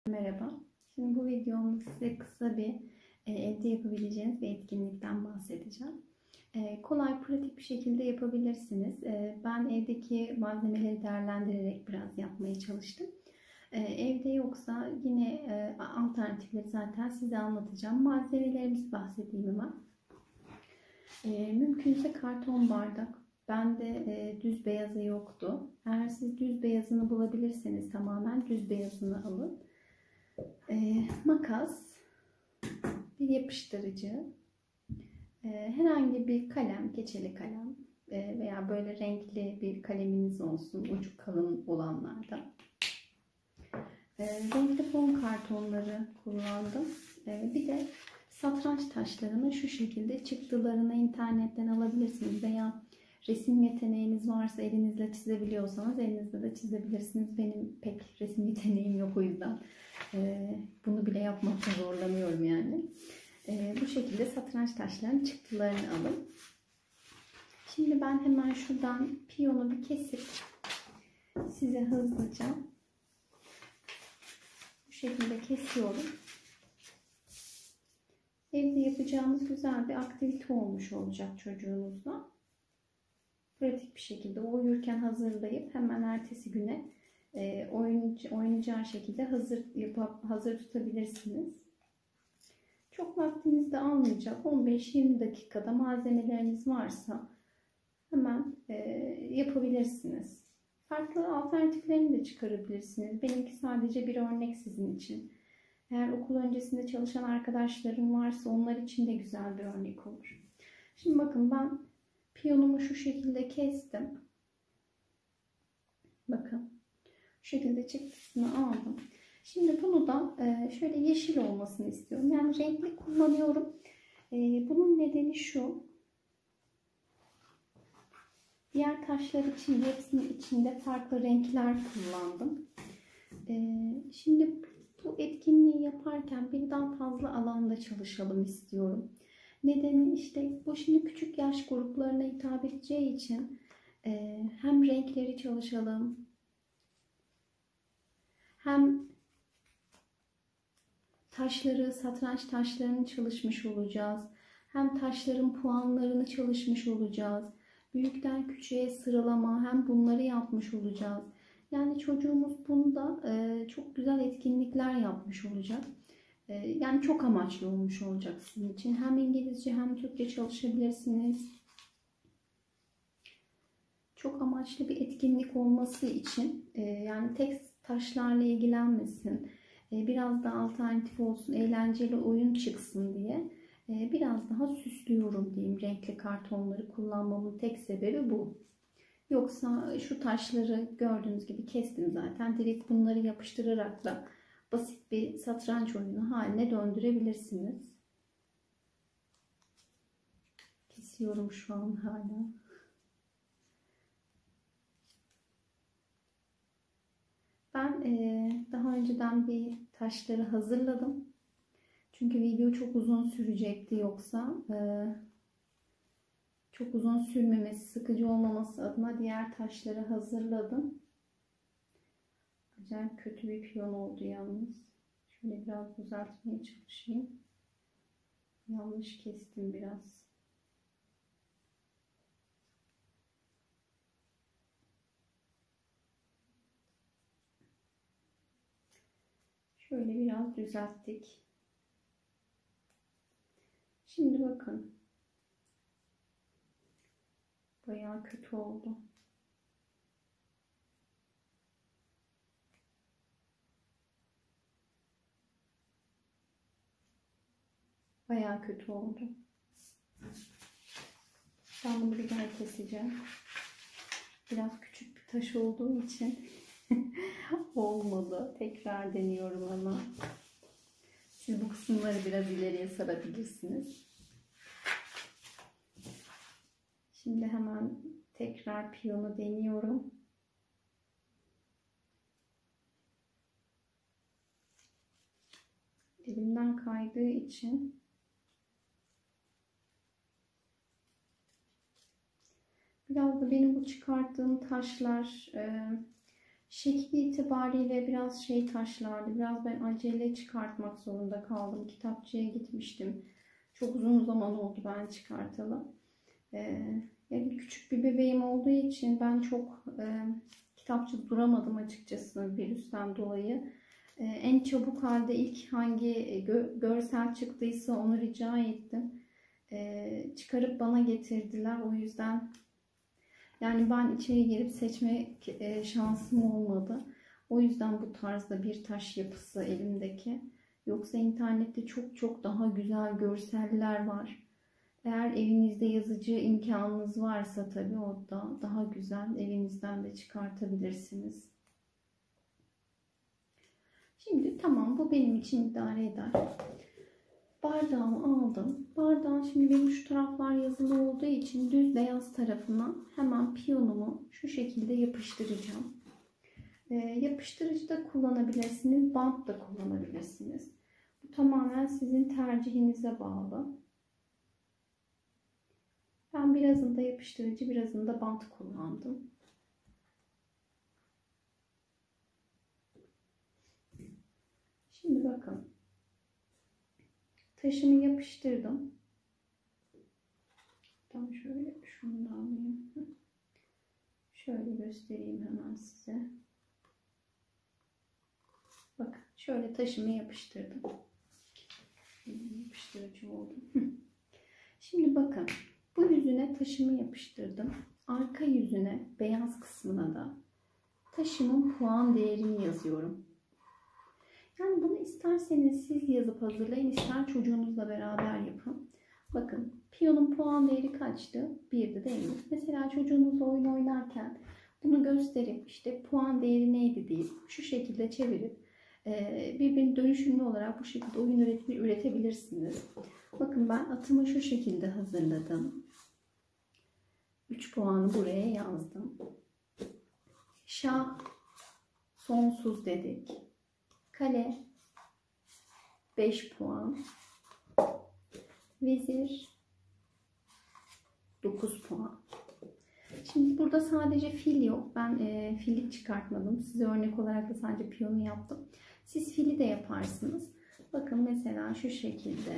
Merhaba. Şimdi bu videomda size kısa bir evde yapabileceğiniz bir etkinlikten bahsedeceğim. Kolay, pratik bir şekilde yapabilirsiniz. Ben evdeki malzemeleri değerlendirerek biraz yapmaya çalıştım. Evde yoksa yine alternatifleri zaten size anlatacağım. Malzemelerimizi bahsedeyim hemen. Mümkünse karton bardak. Bende düz beyazı yoktu. Eğer siz düz beyazını bulabilirseniz tamamen düz beyazını alın. Makas, bir yapıştırıcı, herhangi bir kalem, keçeli kalem veya böyle renkli bir kaleminiz olsun, ucu kalın olanlardan. Renkli fon kartonları kullandım. Bir de satranç taşlarını şu şekilde çıktılarını internetten alabilirsiniz veya resim yeteneğiniz varsa, elinizle çizebiliyorsanız elinizle de çizebilirsiniz. Benim pek resim yeteneğim yok, o yüzden bunu bile yapmakta zorlanıyorum yani. Bu şekilde satranç taşlarının çıktılarını alın. Şimdi ben hemen şuradan piyonu bir kesip size hızlıca bu şekilde kesiyorum. Evde yapacağımız güzel bir aktivite olmuş olacak çocuğunuzla. Pratik bir şekilde uyurken hazırlayıp hemen ertesi güne oynayacağı şekilde hazır tutabilirsiniz. Çok vaktiniz de almayacak. 15-20 dakikada malzemeleriniz varsa hemen yapabilirsiniz. Farklı alternatiflerini de çıkarabilirsiniz. Benimki sadece bir örnek sizin için. Eğer okul öncesinde çalışan arkadaşlarım varsa onlar için de güzel bir örnek olur. Şimdi bakın, ben piyonumu şu şekilde kestim. Bakın, şu şekilde çıktısını aldım. Şimdi bunu da şöyle yeşil olmasını istiyorum. Yani renkli kullanıyorum. Bunun nedeni şu. Diğer taşlar için hepsinin içinde farklı renkler kullandım. Şimdi bu etkinliği yaparken birden fazla alanda çalışalım istiyorum. Nedeni işte bu şimdi küçük yaş gruplarına hitap edeceği için hem renkleri çalışalım, hem taşları, satranç taşlarını çalışmış olacağız. Hem taşların puanlarını çalışmış olacağız. Büyükten küçüğe sıralama, hem bunları yapmış olacağız. Yani çocuğumuz bunda çok güzel etkinlikler yapmış olacak. Yani çok amaçlı olmuş olacak sizin için. Hem İngilizce hem Türkçe çalışabilirsiniz. Çok amaçlı bir etkinlik olması için yani tek taşlarla ilgilenmesin, biraz daha alternatif olsun, eğlenceli oyun çıksın diye biraz daha süslüyorum diyeyim. Renkli kartonları kullanmamın tek sebebi bu. Yoksa şu taşları gördüğünüz gibi kestim zaten. Direkt bunları yapıştırarak da basit bir satranç oyunu haline döndürebilirsiniz. Kesiyorum şu an hala. Ben daha önceden bir taşları hazırladım. Çünkü video çok uzun sürecekti yoksa. Çok uzun sürmemesi, sıkıcı olmaması adına diğer taşları hazırladım. Acayip kötü bir piyon oldu yalnız. Şöyle biraz düzeltmeye çalışayım. Yanlış kestim biraz. Şöyle biraz düzelttik. Şimdi bakın. Bayağı kötü oldu. Bayağı kötü oldu. Ben bunu bir daha keseceğim. Biraz küçük bir taş olduğu için olmadı. Tekrar deniyorum ama. Siz bu kısımları biraz ileriye sarabilirsiniz. Şimdi hemen tekrar piyonu deniyorum. Elimden kaydığı için biraz da benim bu çıkarttığım taşlar Şekli itibariyle biraz şey taşlardı. Biraz ben acele çıkartmak zorunda kaldım. Kitapçıya gitmiştim. Çok uzun zaman oldu ben çıkartalı. Yani küçük bir bebeğim olduğu için ben çok kitapçı duramadım açıkçası virüsten dolayı. En çabuk halde ilk hangi görsel çıktıysa onu rica ettim. Çıkarıp bana getirdiler. O yüzden yani ben içeri girip seçmek şansım olmadı. O yüzden bu tarzda bir taş yapısı elimdeki. Yoksa internette çok çok daha güzel görseller var. Eğer evinizde yazıcı imkanınız varsa tabii o da daha güzel. Evinizden de çıkartabilirsiniz. Şimdi tamam, bu benim için idare eder. Bardağımı aldım. Bardağın şimdi benim şu taraflar yazılı olduğu için düz beyaz tarafına hemen piyonumu şu şekilde yapıştıracağım. Yapıştırıcı da kullanabilirsiniz, bant da kullanabilirsiniz. Bu tamamen sizin tercihinize bağlı. Ben birazında yapıştırıcı, birazında bant kullandım. Şimdi bakın. Taşımı yapıştırdım. Tam şöyle şunu da alayım. Şöyle göstereyim hemen size. Bakın şöyle taşımı yapıştırdım. Yapıştırıcı oldu. Şimdi bakın. Bu yüzüne taşımı yapıştırdım. Arka yüzüne, beyaz kısmına da taşımın puan değerini yazıyorum. Yani bunu isterseniz siz yazıp hazırlayın, ister çocuğunuzla beraber yapın. Bakın piyonun puan değeri kaçtı? 1'di değil mi? Mesela çocuğunuzla oyun oynarken bunu gösterip işte puan değeri neydi deyip şu şekilde çevirip birbirine dönüşümlü olarak bu şekilde oyun üretebilirsiniz. Bakın ben atımı şu şekilde hazırladım. 3 puanı buraya yazdım. Şah sonsuz dedik. Kale 5 puan. Vezir 9 puan. Şimdi burada sadece fil yok. Ben fili çıkartmadım. Size örnek olarak da sadece piyonu yaptım. Siz fili de yaparsınız. Bakın mesela şu şekilde.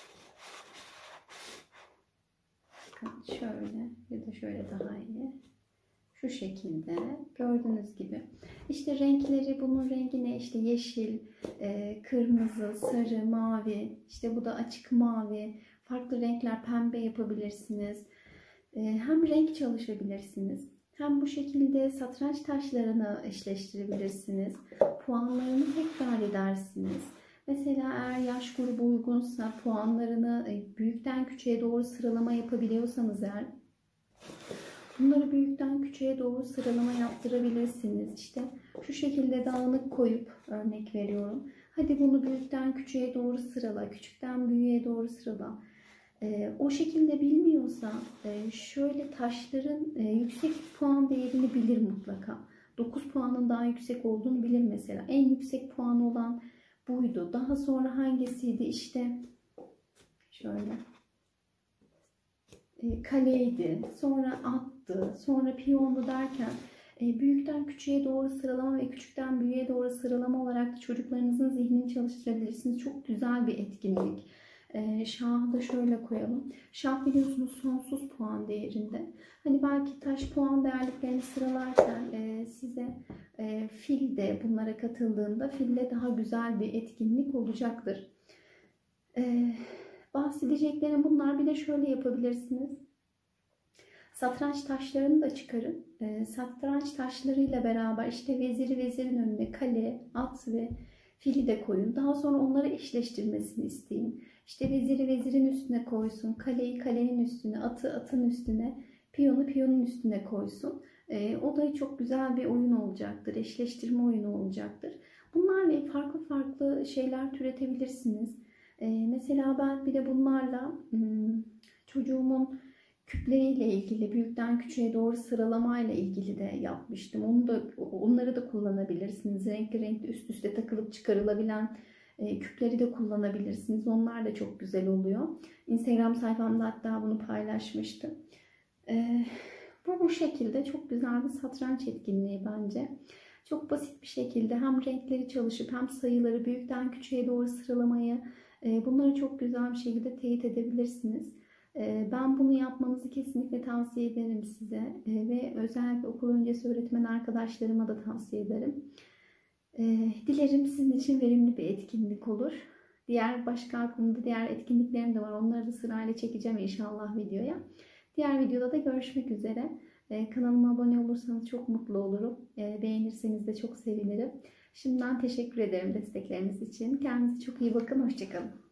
Bakın şöyle ya da şöyle daha iyi. Şu şekilde gördüğünüz gibi. İşte renkleri, bunun rengi ne? İşte yeşil, kırmızı, sarı, mavi. İşte bu da açık mavi. Farklı renkler, pembe yapabilirsiniz. Hem renk çalışabilirsiniz. Hem bu şekilde satranç taşlarını eşleştirebilirsiniz. Puanlarını tekrar edersiniz. Mesela eğer yaş grubu uygunsa puanlarını büyükten küçüğe doğru sıralama yapabiliyorsanız eğer bunları büyükten küçüğe doğru sıralama yaptırabilirsiniz. İşte şu şekilde dağınık koyup örnek veriyorum. Hadi bunu büyükten küçüğe doğru sırala, küçükten büyüğe doğru sırala. O şekilde bilmiyorsa şöyle taşların yüksek puan değerini bilir mutlaka. 9 puanın daha yüksek olduğunu bilir mesela. En yüksek puanı olan buydu. Daha sonra hangisiydi? İşte şöyle kaleydi. Sonra attı. Sonra piyondu derken büyükten küçüğe doğru sıralama ve küçükten büyüğe doğru sıralama olarak da çocuklarınızın zihnini çalıştırabilirsiniz. Çok güzel bir etkinlik. Şahı da şöyle koyalım. Şah biliyorsunuz sonsuz puan değerinde. Hani belki taş puan değerliklerini sıralarken size fil de bunlara katıldığında fille daha güzel bir etkinlik olacaktır. Bahsedeceklerim bunlar. Bir de şöyle yapabilirsiniz. Satranç taşlarını da çıkarın. Satranç taşlarıyla beraber işte veziri vezirin önüne, kale, at ve fili de koyun. Daha sonra onları eşleştirmesini isteyin. İşte veziri vezirin üstüne koysun, kaleyi kalenin üstüne, atı atın üstüne, piyonu piyonun üstüne koysun. O da çok güzel bir oyun olacaktır. Eşleştirme oyunu olacaktır. Bunlarla farklı farklı şeyler türetebilirsiniz. Mesela ben bir de bunlarla çocuğumun küpleriyle ilgili, büyükten küçüğe doğru sıralamayla ilgili de yapmıştım. Onları da kullanabilirsiniz. Renkli renkli üst üste takılıp çıkarılabilen küpleri de kullanabilirsiniz. Onlar da çok güzel oluyor. Instagram sayfamda hatta bunu paylaşmıştım. Bu şekilde çok güzel bir satranç etkinliği bence. Çok basit bir şekilde hem renkleri çalışıp hem sayıları büyükten küçüğe doğru sıralamayı, bunları çok güzel bir şekilde teyit edebilirsiniz. Ben bunu yapmanızı kesinlikle tavsiye ederim size. Ve özellikle okul öncesi öğretmen arkadaşlarıma da tavsiye ederim. Dilerim sizin için verimli bir etkinlik olur. Başka aklımda diğer etkinliklerim de var. Onları da sırayla çekeceğim inşallah videoya. Diğer videoda da görüşmek üzere. Kanalıma abone olursanız çok mutlu olurum. Beğenirseniz de çok sevinirim. Şimdiden teşekkür ederim destekleriniz için. Kendinize çok iyi bakın. Hoşça kalın.